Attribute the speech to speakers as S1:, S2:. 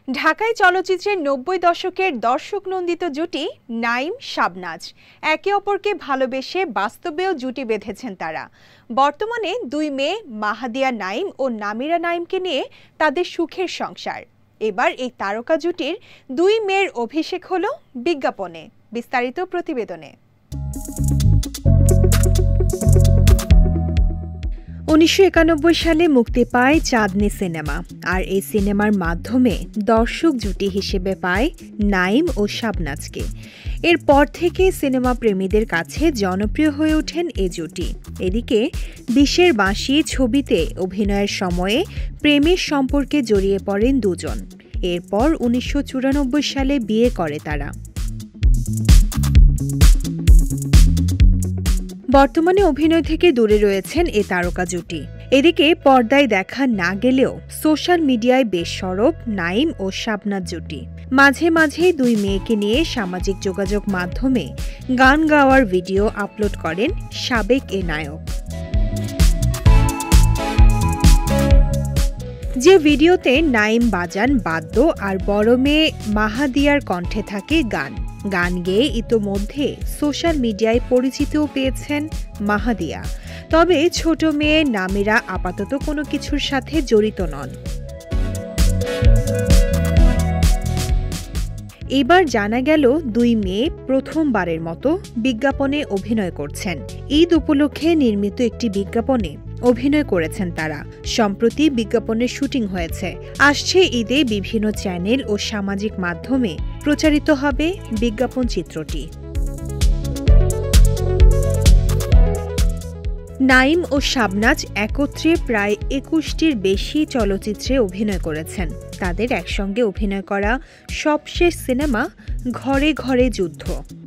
S1: ঢাকায় চলচ্চিত্রের ৯০ দশকের দর্শক নন্দিত জুটি নাঈম শাবনাজ একে অপরকে ভালোবেসে বাস্তবেও জুটি বেঁধেছেন তারা। বর্তমানে দুই মেয়ে মাহাদিয়া নাঈম ও নামিরা নাঈমকে নিয়ে তাদের সুখের সংসার। এবার এই তারকা জুটির দুই মেয়ের অভিষেক হলো বিজ্ঞাপনে। বিস্তারিত প্রতিবেদনে। ১৯৯১ সালে মুক্তি পায় চাঁদনি সিনেমা, আর এই সিনেমার মাধ্যমে দর্শক জুটি হিসেবে পায় নাঈম ও শাবনাজকে। এরপর থেকে সিনেমা প্রেমীদের কাছে জনপ্রিয় হয়ে ওঠেন এ জুটি। এদিকে বিশের বাঁশি ছবিতে অভিনয়ের সময়ে প্রেমের সম্পর্কে জড়িয়ে পড়েন দুজন। এরপর ১৯৯৪ সালে বিয়ে করে তারা। বর্তমানে অভিনয় থেকে দূরে রয়েছেন এ তারকা জুটি। এদিকে পর্দায় দেখা না গেলেও সোশ্যাল মিডিয়ায় বেশ সরব নাঈম ও শাবনাজ জুটি। মাঝে মাঝেই দুই মেয়েকে নিয়ে সামাজিক যোগাযোগ মাধ্যমে গান গাওয়ার ভিডিও আপলোড করেন সাবেক এ নায়ক। যে ভিডিওতে নাঈম বাজান বাদ্য আর বড় মেয়ে মাহাদিয়ার কণ্ঠে থাকে গান গেয়ে ইতোমধ্যে সোশ্যাল মিডিয়ায় পরিচিতিও পেয়েছেন মাহাদিয়া। তবে ছোট মেয়ে নামিরা আপাতত কোনো কিছুর সাথে জড়িত নন। এবার জানা গেল দুই মেয়ে প্রথমবারের মতো বিজ্ঞাপনে অভিনয় করছেন। ঈদ উপলক্ষে নির্মিত একটি বিজ্ঞাপনে অভিনয় করেছেন তারা। সম্প্রতি বিজ্ঞাপনের শুটিং হয়েছে। আসছে ঈদে বিভিন্ন চ্যানেল ও সামাজিক মাধ্যমে প্রচারিত হবে বিজ্ঞাপন চিত্রটি। নাঈম ও শাবনাজ একত্রে প্রায় ২১টির বেশি চলচ্চিত্রে অভিনয় করেছেন। তাদের একসঙ্গে অভিনয় করা সবশেষ সিনেমা ঘরে ঘরে যুদ্ধ।